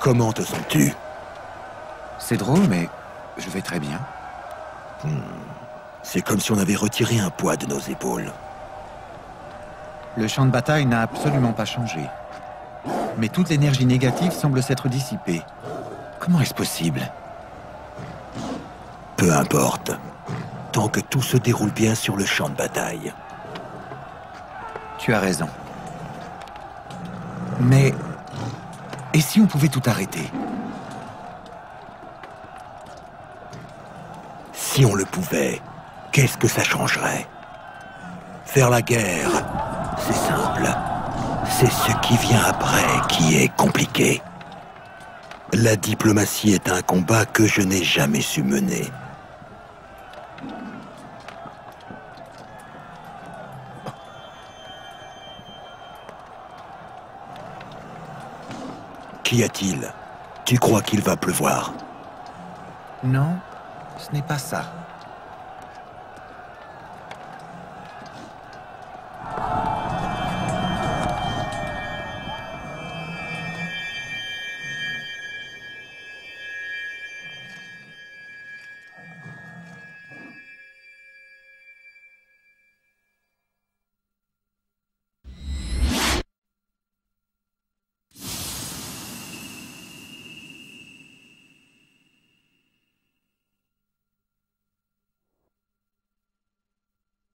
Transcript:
Comment te sens-tu? C'est drôle, mais je vais très bien. C'est comme si on avait retiré un poids de nos épaules. Le champ de bataille n'a absolument pas changé. Mais toute l'énergie négative semble s'être dissipée. Comment est-ce possible? Peu importe. Tant que tout se déroule bien sur le champ de bataille. Tu as raison. Mais... et si on pouvait tout arrêter? Si on le pouvait, qu'est-ce que ça changerait? Faire la guerre, c'est simple. C'est ce qui vient après qui est compliqué. La diplomatie est un combat que je n'ai jamais su mener. Qu'y a-t-il? Tu crois qu'il va pleuvoir? Non, ce n'est pas ça.